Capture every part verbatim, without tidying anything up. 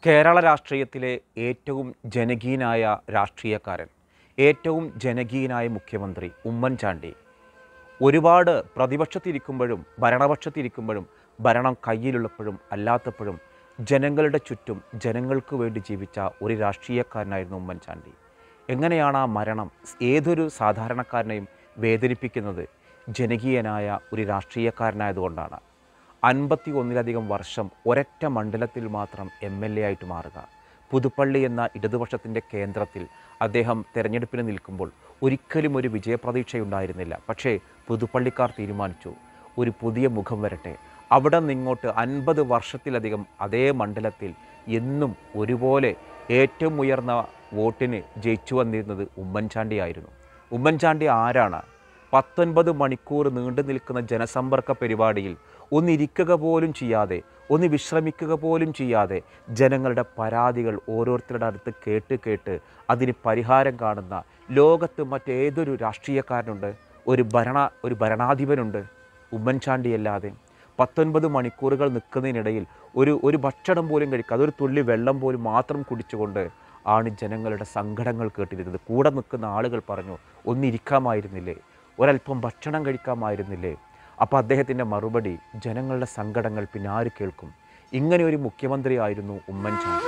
കേരള രാഷ്ട്രീയത്തിലെ ഏറ്റവും ജനകീയനായ രാഷ്ട്രീയക്കാരൻ, ഏറ്റവും ജനകീയനായ മുഖ്യമന്ത്രി ഉമ്മൻചാണ്ടി ഒരുപാട് പ്രതിപക്ഷത്തിരിക്കുമ്പോഴും ഭരണപക്ഷത്തിരിക്കുമ്പോഴും ഭരണം കയ്യിലുള്ളപ്പോഴും അല്ലാത്തപ്പോഴും ജനങ്ങളുടെ ചുറ്റും ജനങ്ങൾക്ക് വേണ്ടി ജീവിച്ച ഒരു രാഷ്ട്രീയക്കാരനായിരുന്നു ഉമ്മൻചാണ്ടി. എങ്ങനെയാണ് ആ മരണം ഏതൊരു സാധാരണക്കാരനെയും വേദനിപ്പിക്കുന്നത്? ജനകീയനായ ഒരു രാഷ്ട്രീയക്കാരനായതുകൊണ്ടാണ്. അൻപത്തി ഒന്നിലധികം വർഷം ഒരൊറ്റ മണ്ഡലത്തിൽ മാത്രം എം എൽ എ ആയിട്ട് മാറുക. പുതുപ്പള്ളി എന്ന ഇടതുപക്ഷത്തിൻ്റെ കേന്ദ്രത്തിൽ അദ്ദേഹം തെരഞ്ഞെടുപ്പിന് നിൽക്കുമ്പോൾ ഒരിക്കലും ഒരു വിജയപ്രതീക്ഷയുണ്ടായിരുന്നില്ല. പക്ഷേ പുതുപ്പള്ളിക്കാർ തീരുമാനിച്ചു, ഒരു പുതിയ മുഖം വരട്ടെ. അവിടെ നിന്നിങ്ങോട്ട് അൻപത് വർഷത്തിലധികം അതേ മണ്ഡലത്തിൽ എന്നും ഒരുപോലെ ഏറ്റവും ഉയർന്ന വോട്ടിന് ജയിച്ചു വന്നിരുന്നത് ഉമ്മൻചാണ്ടിയായിരുന്നു. ഉമ്മൻചാണ്ടി ആരാണ്? പത്തൊൻപത് മണിക്കൂർ നീണ്ടു നിൽക്കുന്ന ജനസമ്പർക്ക പരിപാടിയിൽ ഒന്നിരിക്കുക പോലും ചെയ്യാതെ, ഒന്ന് വിശ്രമിക്കുക പോലും ചെയ്യാതെ ജനങ്ങളുടെ പരാതികൾ ഓരോരുത്തരുടെ അടുത്ത് കേട്ട് കേട്ട് അതിന് പരിഹാരം കാണുന്ന ലോകത്ത് മറ്റേതൊരു രാഷ്ട്രീയക്കാരനുണ്ട്? ഒരു ഭരണ ഒരു ഭരണാധിപനുണ്ട്? ഉമ്മൻചാണ്ടിയല്ലാതെ. പത്തൊൻപത് മണിക്കൂറുകൾ നിൽക്കുന്നതിനിടയിൽ ഒരു ഒരു ഭക്ഷണം പോലും കഴിക്കുക, അതൊരു തുള്ളി വെള്ളം പോലും മാത്രം കുടിച്ചുകൊണ്ട് ആണ് ജനങ്ങളുടെ സങ്കടങ്ങൾ കേട്ടിരുന്നത്. കൂടെ നിൽക്കുന്ന ആളുകൾ പറഞ്ഞു, ഒന്നിരിക്കാമായിരുന്നില്ലേ, ഒരല്പം ഭക്ഷണം കഴിക്കാമായിരുന്നില്ലേ? അപ്പോൾ അദ്ദേഹത്തിൻ്റെ മറുപടി, ജനങ്ങളുടെ സങ്കടങ്ങൾ പിന്നെ ആര് കേൾക്കും? ഇങ്ങനെ ഒരു മുഖ്യമന്ത്രി ആയിരുന്നു ഉമ്മൻചാണ്ടി.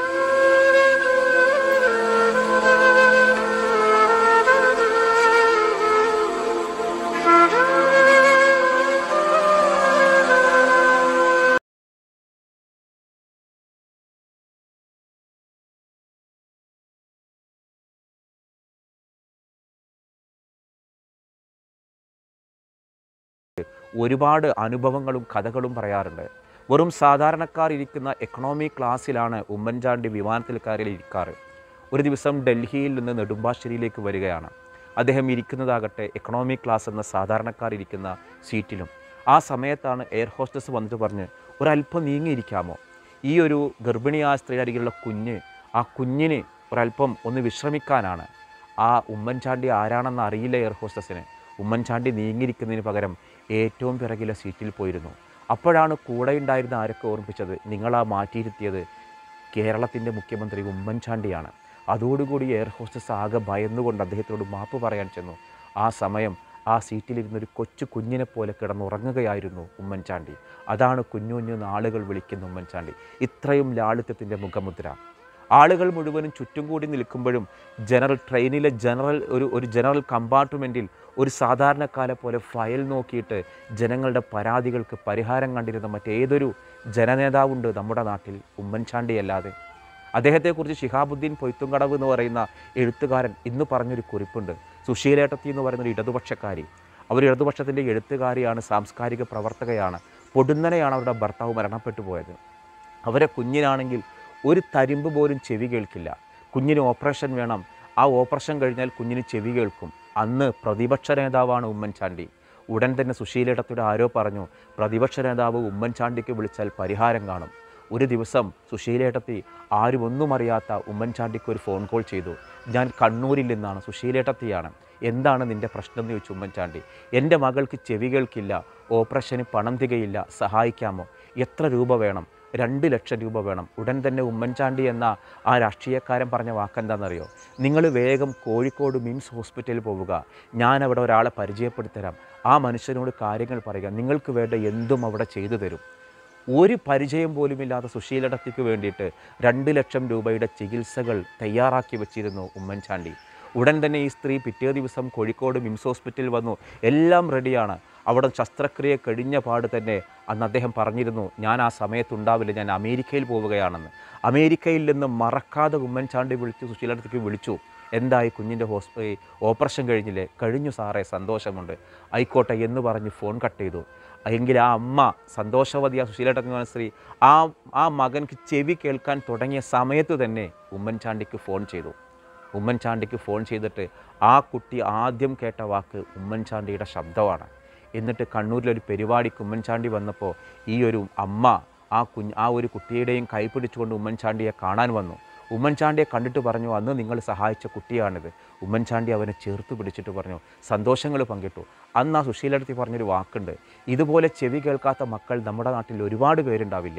ഒരുപാട് അനുഭവങ്ങളും കഥകളും പറയാറുണ്ട്. വെറും സാധാരണക്കാർ ഇരിക്കുന്ന എക്കണോമി ക്ലാസ്സിലാണ് ഉമ്മൻചാണ്ടി വിമാനത്തിൽ കയറി ഇരിക്കാറ്. ഒരു ദിവസം ഡൽഹിയിൽ നിന്ന് നെടുമ്പാശ്ശേരിയിലേക്ക് വരികയാണ്. അദ്ദേഹം ഇരിക്കുന്നതാകട്ടെ എക്കണോമി ക്ലാസ് എന്ന സാധാരണക്കാർ ഇരിക്കുന്ന സീറ്റിലും. ആ സമയത്താണ് എയർ ഹോസ്റ്റസ് വന്നിട്ട് പറഞ്ഞ്, ഒരല്പം നീങ്ങിയിരിക്കാമോ? ഈ ഒരു ഗർഭിണിയായ സ്ത്രീ അരികിലുള്ള കുഞ്ഞ്, ആ കുഞ്ഞിന് ഒരല്പം ഒന്ന് വിശ്രമിക്കാനാണ്. ആ ഉമ്മൻചാണ്ടി ആരാണെന്ന് അറിയില്ല എയർ ഹോസ്റ്റസിന്. ഉമ്മൻചാണ്ടി നീങ്ങിയിരിക്കുന്നതിന് പകരം ഏറ്റവും പിറകിലെ സീറ്റിൽ പോയിരുന്നു. അപ്പോഴാണ് കൂടെ ഉണ്ടായിരുന്ന ആരൊക്കെ ഓർമ്മിപ്പിച്ചത്, നിങ്ങളാ മാറ്റിയിരുത്തിയത് കേരളത്തിൻ്റെ മുഖ്യമന്ത്രി ഉമ്മൻചാണ്ടിയാണ്. അതോടുകൂടി എയർ ഹോസ്റ്റസ് ആകെ ഭയന്നുകൊണ്ട് അദ്ദേഹത്തോട് മാപ്പ് പറയാൻ ചെന്നു. ആ സമയം ആ സീറ്റിലിരുന്നൊരു കൊച്ചു കുഞ്ഞിനെ പോലെ കിടന്നുറങ്ങുകയായിരുന്നു ഉമ്മൻചാണ്ടി. അതാണ് കുഞ്ഞു കുഞ്ഞു ആളുകൾ വിളിക്കുന്ന ഉമ്മൻചാണ്ടി. ഇത്രയും ലാളിത്യത്തിൻ്റെ മുഖമുദ്ര. ആളുകൾ മുഴുവനും ചുറ്റും കൂടി നിൽക്കുമ്പോഴും ജനറൽ ട്രെയിനിലെ ജനറൽ ഒരു ഒരു ജനറൽ കമ്പാർട്ട്മെൻറ്റിൽ ഒരു സാധാരണക്കാരെ പോലെ ഫയൽ നോക്കിയിട്ട് ജനങ്ങളുടെ പരാതികൾക്ക് പരിഹാരം കണ്ടിരുന്ന മറ്റേതൊരു ജനനേതാവുണ്ട് നമ്മുടെ നാട്ടിൽ? ഉമ്മൻചാണ്ടിയല്ലാതെ. അദ്ദേഹത്തെക്കുറിച്ച് ശിഹാബുദ്ദീൻ പൊയ്ത്തുംകടവ് എന്ന് പറയുന്ന എഴുത്തുകാരൻ ഇന്ന് പറഞ്ഞൊരു കുറിപ്പുണ്ട്. സുശീലേട്ടത്തി എന്ന് പറയുന്നൊരു ഇടതുപക്ഷക്കാരി, അവർ ഇടതുപക്ഷത്തിൻ്റെ എഴുത്തുകാരിയാണ്, സാംസ്കാരിക പ്രവർത്തകയാണ്. പൊടുന്നനെയാണ് അവരുടെ ഭർത്താവ് മരണപ്പെട്ടു പോയത്. അവരെ കുഞ്ഞിനാണെങ്കിൽ ഒരു തരിമ്പ് പോലും ചെവി കേൾക്കില്ല. കുഞ്ഞിന് ഓപ്പറേഷൻ വേണം, ആ ഓപ്പറേഷൻ കഴിഞ്ഞാൽ കുഞ്ഞിന് ചെവി കേൾക്കും. അന്ന് പ്രതിപക്ഷ നേതാവാണ് ഉമ്മൻചാണ്ടി. ഉടൻ തന്നെ സുശീലേട്ടത്തിയുടെ ആരോ പറഞ്ഞു, പ്രതിപക്ഷ നേതാവ് ഉമ്മൻചാണ്ടിക്ക് വിളിച്ചാൽ പരിഹാരം കാണും. ഒരു ദിവസം സുശീലേട്ടത്തി ആരും ഒന്നും അറിയാത്ത ഉമ്മൻചാണ്ടിക്ക് ഒരു ഫോൺ കോൾ ചെയ്തു. ഞാൻ കണ്ണൂരിൽ നിന്നാണ്, സുശീലേട്ടത്തിയാണ്. എന്താണ് നിൻ്റെ പ്രശ്നം എന്ന് ചോദിച്ചു ഉമ്മൻചാണ്ടി. എൻ്റെ മകൾക്ക് ചെവി കേൾക്കില്ല, ഓപ്പറേഷന് പണം തികയില്ല, സഹായിക്കാമോ? എത്ര രൂപ വേണം? രണ്ട് ലക്ഷം രൂപ വേണം. ഉടൻ തന്നെ ഉമ്മൻചാണ്ടി എന്ന ആ രാഷ്ട്രീയക്കാരൻ പറഞ്ഞ വാക്കെന്താണെന്നറിയോ? നിങ്ങൾ വേഗം കോഴിക്കോട് മിംസ് ഹോസ്പിറ്റലിൽ പോവുക, ഞാനവിടെ ഒരാളെ പരിചയപ്പെടുത്തരാം, ആ മനുഷ്യനോട് കാര്യങ്ങൾ പറയുക, നിങ്ങൾക്ക് വേണ്ട എന്തും അവിടെ ചെയ്തു തരും. ഒരു പരിചയം പോലുമില്ലാത്ത സുശീലടത്തിക്ക് വേണ്ടിയിട്ട് രണ്ട് ലക്ഷം രൂപയുടെ ചികിത്സകൾ തയ്യാറാക്കി വെച്ചിരുന്നു ഉമ്മൻചാണ്ടി. ഉടൻ തന്നെ ഈ സ്ത്രീ പിറ്റേ ദിവസം കോഴിക്കോട് മിംസ് ഹോസ്പിറ്റലിൽ വന്നു. എല്ലാം റെഡിയാണ്. അവിടെ ശസ്ത്രക്രിയ കഴിഞ്ഞ പാട് തന്നെ അന്ന് അദ്ദേഹം പറഞ്ഞിരുന്നു, ഞാൻ ആ സമയത്തുണ്ടാവില്ല, ഞാൻ അമേരിക്കയിൽ പോവുകയാണെന്ന്. അമേരിക്കയിൽ നിന്ന് മറക്കാതെ ഉമ്മൻചാണ്ടി വിളിച്ചു, സുശീലടത്തേക്ക് വിളിച്ചു. എന്തായി കുഞ്ഞിൻ്റെ ഹോസ്പി ഓപ്പറേഷൻ കഴിഞ്ഞില്ലേ? കഴിഞ്ഞു സാറേ, സന്തോഷമുണ്ട്. ആയിക്കോട്ടെ എന്ന് പറഞ്ഞ് ഫോൺ കട്ട് ചെയ്തു. എങ്കിൽ ആ അമ്മ സന്തോഷവതിയ സുശീലടത്ത് എന്ന സ്ത്രീ ആ ആ മകൻക്ക് ചെവി കേൾക്കാൻ തുടങ്ങിയ സമയത്ത് തന്നെ ഉമ്മൻചാണ്ടിക്ക് ഫോൺ ചെയ്തു. ഉമ്മൻചാണ്ടിക്ക് ഫോൺ ചെയ്തിട്ട് ആ കുട്ടി ആദ്യം കേട്ട വാക്ക് ഉമ്മൻചാണ്ടിയുടെ ശബ്ദമാണ്. എന്നിട്ട് കണ്ണൂരിലൊരു പരിപാടിക്ക് ഉമ്മൻചാണ്ടി വന്നപ്പോൾ ഈ ഒരു അമ്മ ആ കുഞ്ഞ് ആ ഒരു കുട്ടിയുടെയും കൈ പിടിച്ചുകൊണ്ട് ഉമ്മൻചാണ്ടിയെ കാണാൻ വന്നു. ഉമ്മൻചാണ്ടിയെ കണ്ടിട്ട് പറഞ്ഞു, അന്ന് നിങ്ങൾ സഹായിച്ച കുട്ടിയാണിത്. ഉമ്മൻചാണ്ടി അവനെ ചേർത്ത് പിടിച്ചിട്ട് പറഞ്ഞു, സന്തോഷങ്ങൾ പങ്കിട്ടു. അന്ന് ആ സുശീലടുത്ത് പറഞ്ഞൊരു വാക്കുണ്ട്, ഇതുപോലെ ചെവി കേൾക്കാത്ത മക്കൾ നമ്മുടെ നാട്ടിൽ ഒരുപാട് പേരുണ്ടാവില്ലേ?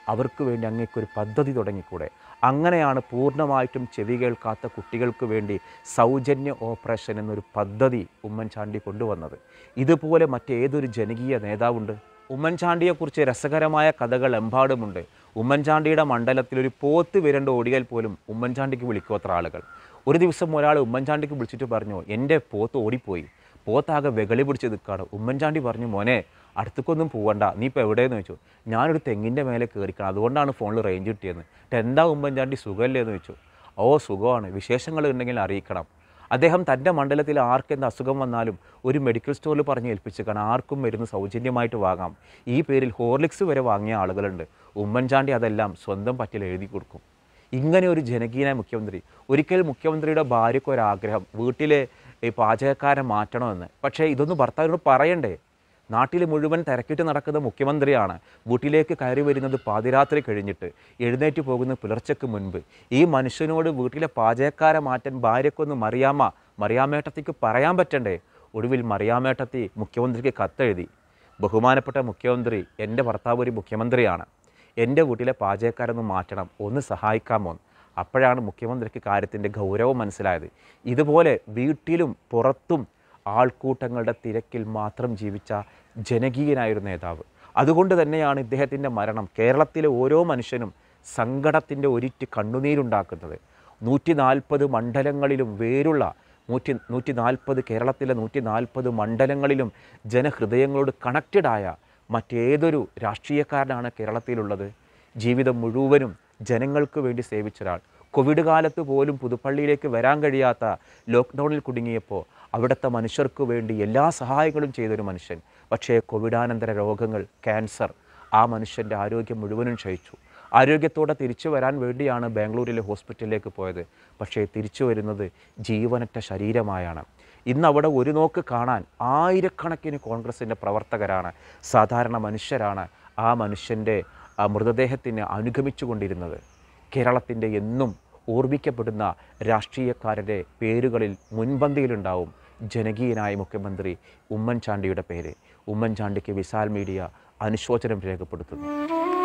അവർക്ക് വേണ്ടി അങ്ങേക്കൊരു പദ്ധതി തുടങ്ങിക്കൂടെ? അങ്ങനെയാണ് പൂർണ്ണമായിട്ടും ചെവി കേൾക്കാത്ത കുട്ടികൾക്ക് വേണ്ടി സൗജന്യ ഓപ്പറേഷൻ എന്നൊരു പദ്ധതി ഉമ്മൻചാണ്ടി കൊണ്ടുവന്നത്. ഇതുപോലെ മറ്റേതൊരു ജനകീയ നേതാവുണ്ട്? ഉമ്മൻചാണ്ടിയെക്കുറിച്ച് രസകരമായ കഥകൾ എമ്പാടുമുണ്ട്. ഉമ്മൻചാണ്ടിയുടെ മണ്ഡലത്തിൽ ഒരു പോത്ത് വിരണ്ട് ഓടിയാൽ പോലും ഉമ്മൻചാണ്ടിക്ക് വിളിക്കുമത്ര ആളുകൾ. ഒരു ദിവസം ഒരാൾ ഉമ്മൻചാണ്ടിക്ക് വിളിച്ചിട്ട് പറഞ്ഞു, എൻ്റെ പോത്ത് ഓടിപ്പോയി, പോത്താകെ വെകളി പിടിച്ച് നിൽക്കുകയാണ്. ഉമ്മൻചാണ്ടി പറഞ്ഞു, മോനെ അടുത്തേക്കൊന്നും പോവണ്ട, നീ ഇപ്പോൾ എവിടെയെന്ന് ചോദിച്ചു. ഞാനൊരു തെങ്ങിൻ്റെ മേലെ കയറിക്കണം, അതുകൊണ്ടാണ് ഫോണിൽ റേഞ്ച് കിട്ടിയെന്ന്. എന്താ ഉമ്മൻചാണ്ടി സുഖമല്ലേ എന്ന് ചോദിച്ചു. ഓ സുഖമാണ്, വിശേഷങ്ങൾ ഉണ്ടെങ്കിൽ അറിയിക്കണം. അദ്ദേഹം തൻ്റെ മണ്ഡലത്തിൽ ആർക്കെന്ത് അസുഖം വന്നാലും ഒരു മെഡിക്കൽ സ്റ്റോറിൽ പറഞ്ഞ് ഏൽപ്പിച്ചേക്കാണ്, ആർക്കും മരുന്ന് സൗജന്യമായിട്ട് വാങ്ങാം. ഈ പേരിൽ ഹോർലിക്സ് വരെ വാങ്ങിയ ആളുകളുണ്ട്. ഉമ്മൻചാണ്ടി അതെല്ലാം സ്വന്തം പറ്റിൽ എഴുതി കൊടുക്കും. ഇങ്ങനെ ഒരു ജനകീയനായ മുഖ്യമന്ത്രി. ഒരിക്കൽ മുഖ്യമന്ത്രിയുടെ ഭാര്യയ്ക്ക് ഒരാഗ്രഹം, വീട്ടിലെ ഈ പാചകക്കാരൻ മാറ്റണമെന്ന്. പക്ഷേ ഇതൊന്നും ഭർത്താവിനോട് പറയണ്ടേ? നാട്ടിൽ മുഴുവൻ തിരക്കിട്ട് നടക്കുന്ന മുഖ്യമന്ത്രിയാണ് വീട്ടിലേക്ക് കയറി വരുന്നത് പാതിരാത്രി കഴിഞ്ഞിട്ട്, എഴുന്നേറ്റ് പോകുന്ന പുലർച്ചയ്ക്ക് മുൻപ്. ഈ മനുഷ്യനോട് വീട്ടിലെ പാചകക്കാരെ മാറ്റാൻ ഭാര്യയ്ക്കൊന്ന് മറിയാമ്മ മറിയാമ്മേട്ടത്തിക്ക് പറയാൻ പറ്റണ്ടേ? ഒടുവിൽ മറിയാമ്മേട്ടത്തി മുഖ്യമന്ത്രിക്ക് കത്തെഴുതി, ബഹുമാനപ്പെട്ട മുഖ്യമന്ത്രി, എൻ്റെ ഭർത്താവ് ഒരു മുഖ്യമന്ത്രിയാണ്, എൻ്റെ വീട്ടിലെ പാചകക്കാരൊന്ന് മാറ്റണം, ഒന്ന് സഹായിക്കാമോ? അപ്പോഴാണ് മുഖ്യമന്ത്രിക്ക് കാര്യത്തിൻ്റെ ഗൗരവം മനസ്സിലായത്. ഇതുപോലെ വീട്ടിലും പുറത്തും ആൾക്കൂട്ടങ്ങളുടെ തിരക്കിൽ മാത്രം ജീവിച്ച ജനകീയനായൊരു നേതാവ്. അതുകൊണ്ട് തന്നെയാണ് ഇദ്ദേഹത്തിൻ്റെ മരണം കേരളത്തിലെ ഓരോ മനുഷ്യനും സങ്കടത്തിൻ്റെ ഒരിറ്റ് കണ്ണുനീരുണ്ടാക്കുന്നത്. നൂറ്റി നാൽപ്പത് മണ്ഡലങ്ങളിലും വേരുള്ള നൂറ്റി നൂറ്റി നാൽപ്പത് കേരളത്തിലെ നൂറ്റി നാൽപ്പത് മണ്ഡലങ്ങളിലും ജനഹൃദയങ്ങളോട് കണക്റ്റഡായ മറ്റേതൊരു രാഷ്ട്രീയക്കാരനാണ് കേരളത്തിലുള്ളത്? ജീവിതം മുഴുവനും ജനങ്ങൾക്ക് വേണ്ടി സേവിച്ച ഒരാൾ. കോവിഡ് കാലത്ത് പോലും പുതുപ്പള്ളിയിലേക്ക് വരാൻ കഴിയാത്ത ലോക്ക്ഡൗണിൽ കുടുങ്ങിയപ്പോൾ അവിടുത്തെ മനുഷ്യർക്ക് വേണ്ടി എല്ലാ സഹായങ്ങളും ചെയ്തൊരു മനുഷ്യൻ. പക്ഷേ കോവിഡാനന്തര രോഗങ്ങൾ, ക്യാൻസർ, ആ മനുഷ്യൻ്റെ ആരോഗ്യം മുഴുവനും ക്ഷയിച്ചു. ആരോഗ്യത്തോടെ തിരിച്ചു വരാൻ വേണ്ടിയാണ് ബാംഗ്ലൂരിലെ ഹോസ്പിറ്റലിലേക്ക് പോയത്. പക്ഷേ തിരിച്ചു വരുന്നത് ജീവനറ്റ ശരീരമായാണ്. ഇന്ന് അവിടെ ഒരു നോക്ക് കാണാൻ ആയിരക്കണക്കിന് കോൺഗ്രസിൻ്റെ പ്രവർത്തകരാണ്, സാധാരണ മനുഷ്യരാണ് ആ മനുഷ്യൻ്റെ മൃതദേഹത്തിന് അനുഗമിച്ചു കൊണ്ടിരുന്നത്. കേരളത്തിൻ്റെ എന്നും ഓർമ്മിക്കപ്പെടുന്ന രാഷ്ട്രീയക്കാരുടെ പേരുകളിൽ മുൻപന്തിയിലുണ്ടാവും ജനകീയനായ മുഖ്യമന്ത്രി ഉമ്മൻചാണ്ടിയുടെ പേര്. ഉമ്മൻചാണ്ടിക്ക് വിസാൽ മീഡിയ അനുശോചനം രേഖപ്പെടുത്തുന്നു.